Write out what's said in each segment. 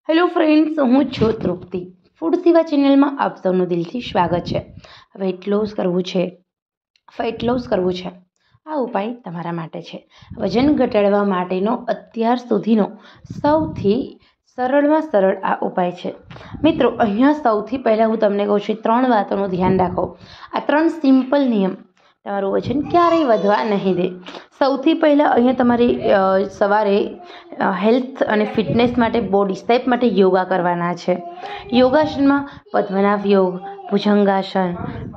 Hello friends, હું છું તૃપ્તિ. Food સેવા ચેનલમાં આપ સૌનું દિલથી સ્વાગત છે. વેઇટ લોસ કરવું છે, ફેટ લોસ કરવું છે, આ ઉપાય તમારા માટે છે. વજન ઘટાડવા માટેનો અત્યાર સુધીનો સૌથી સરળમાં સરળ આ ઉપાય છે. મિત્રો, અહીંયા સૌથી પહેલાં હું તમને કહું છું 3 વાતોનું ધ્યાન રાખો. આ 3 સિમ્પલ નિયમ તમારું વજન ક્યારેય વધવા નહીં દે. સૌથી પહેલાં અહીંયા તમારી સવારે હેલ્થ અને ફિટનેસ માટે, બોડી શેપ માટે યોગા કરવાના છે. યોગાસનમાં પદ્મનાભ યોગ, ભુજંગાસન,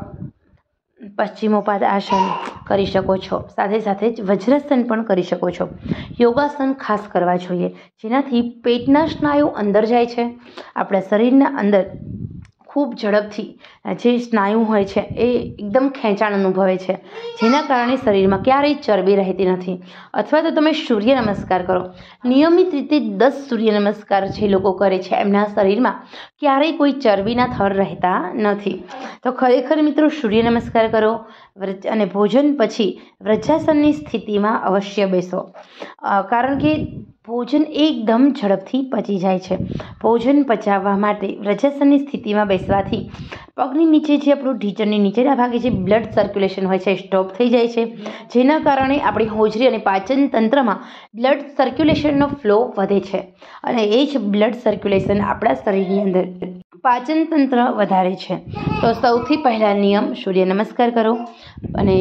પશ્ચિમોપાદ આસન કરી શકો છો. સાથે સાથે જ વજ્રાસન પણ કરી શકો છો. યોગાસન ખાસ કરવા જોઈએ, જેનાથી પેટના સ્નાયુ અંદર જાય છે. આપણા શરીરના અંદર ખૂબ ઝડપથી જે સ્નાયુ હોય છે એ એકદમ ખેંચાણ અનુભવે છે, જેના કારણે શરીરમાં ક્યારેય ચરબી રહેતી નથી. અથવા તો તમે સૂર્ય નમસ્કાર કરો. નિયમિત રીતે 10 સૂર્ય નમસ્કાર જે લોકો કરે છે એમના શરીરમાં ક્યારેય કોઈ ચરબીના થર રહેતા નથી. તો ખરેખર મિત્રો, સૂર્ય નમસ્કાર કરો અને ભોજન પછી વજ્રાસનની સ્થિતિમાં અવશ્ય બેસો. કારણ કે ભોજન એકદમ ઝડપથી પચી જાય છે. ભોજન પચાવવા માટે વજ્રાસનની સ્થિતિમાં બેસવાથી પગની નીચે જે આપણું ઢીચણની નીચેના ભાગે જે બ્લડ સર્ક્યુલેશન હોય છે એ સ્ટોપ થઈ જાય છે, જેના કારણે આપણી હોજરી અને પાચન તંત્રમાં બ્લડ સર્ક્યુલેશનનો ફ્લો વધે છે. અને એ જ બ્લડ સર્ક્યુલેશન આપણા શરીરની અંદર પાચન તંત્ર વધારે છે. તો સૌથી પહેલાં નિયમ, સૂર્ય નમસ્કાર કરો અને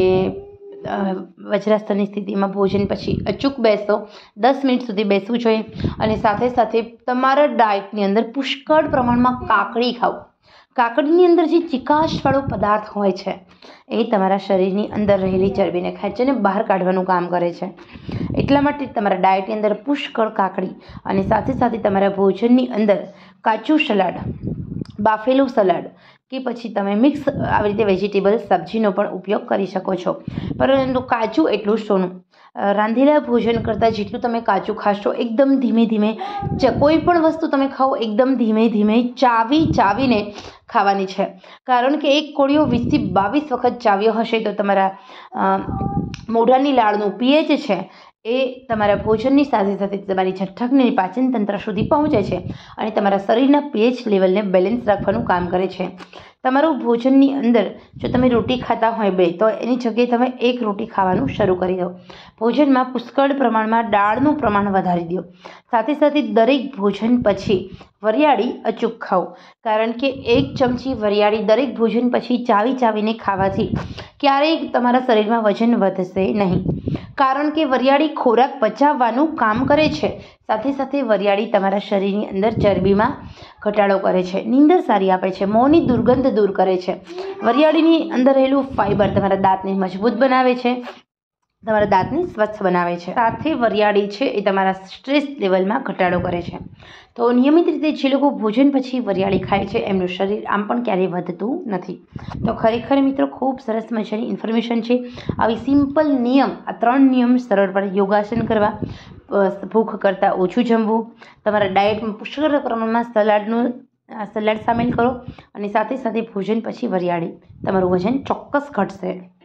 વજ્રાસનની સ્થિતિમાં ભોજન પછી અચૂક બેસો. 10 મિનિટ સુધી બેસવું જોઈએ. અને સાથે સાથે તમારા ડાયટની અંદર પુષ્કળ પ્રમાણમાં કાકડી ખાઓ. કાકડીની અંદર જે ચિકાશવાળો પદાર્થ હોય છે એ તમારા શરીરની અંદર રહેલી ચરબીને ખેંચીને બહાર કાઢવાનું કામ કરે છે. એટલા માટે તમારા ડાયટની અંદર પુષ્કળ કાકડી અને સાથે સાથે તમારા ભોજનની અંદર કાચું સલાડ, બાફેલું સલાડ કે પછી તમે મિક્સ આવી રીતે વેજીટેબલ સબ્જીનો પણ ઉપયોગ કરી શકો છો. પરંતુ કાચું એટલું જ સોનું. રાંધેલા ભોજન કરતાં જેટલું તમે કાચું ખાશો, એકદમ ધીમે ધીમે કોઈ પણ વસ્તુ તમે ખાઓ એકદમ ધીમે ધીમે ચાવીને ખાવાની છે. કારણ કે એક કોળિયો 20 થી 22 વખત ચાવ્યો હશે તો તમારા મોઢાની લાળનું પીએચ છે એ તમારા ભોજનની સાથે સાથે તમારી જઠરની પાચન તંત્ર સુધી પહોંચે છે અને તમારા શરીરના પીએચ લેવલને બેલેન્સ રાખવાનું કામ કરે છે. તમારું ભોજનની અંદર જો તમે રોટી ખાતા હોય 2 તો એની જગ્યાએ તમે 1 રોટી ખાવાનું શરૂ કરી દો. ભોજનમાં પુષ્કળ પ્રમાણમાં દાળનું પ્રમાણ વધારી દો. સાથે સાથે દરેક ભોજન પછી વરિયાળી અચૂક ખાઓ. કારણ કે 1 ચમચી વરિયાળી દરેક ભોજન પછી ચાવીને ખાવાથી ક્યારેય તમારા શરીરમાં વજન વધશે નહીં. કારણ કે વરિયાળી ખોરાક પચાવવાનું કામ કરે છે. સાથે સાથે વરિયાળી તમારા શરીરની અંદર ચરબીમાં ઘટાડો કરે છે, નીંદર સારી આપે છે, મોંની દુર્ગંધ દૂર કરે છે. વરિયાળીની અંદર રહેલું ફાઇબર તમારા દાંતને મજબૂત બનાવે છે, તમારા દાંતને સ્વચ્છ બનાવે છે. સાથે વરિયાળી છે એ તમારા સ્ટ્રેસ લેવલમાં ઘટાડો કરે છે. તો નિયમિત રીતે જે લોકો ભોજન પછી વરિયાળી ખાય છે એમનું શરીર આમ પણ ક્યારેય વધતું નથી. તો ખરેખર મિત્રો, ખૂબ સરસ મજાની ઇન્ફોર્મેશન છે. આવી સિમ્પલ નિયમ, આ 3 નિયમ સરળપણે યોગાસન કરવા, ભૂખ કરતાં ઓછું જમવું, તમારા ડાયટમાં પુષ્કળ પ્રમાણમાં સલાડ સામેલ કરો અને સાથે સાથે ભોજન પછી વરિયાળી, તમારું વજન ચોક્કસ ઘટશે.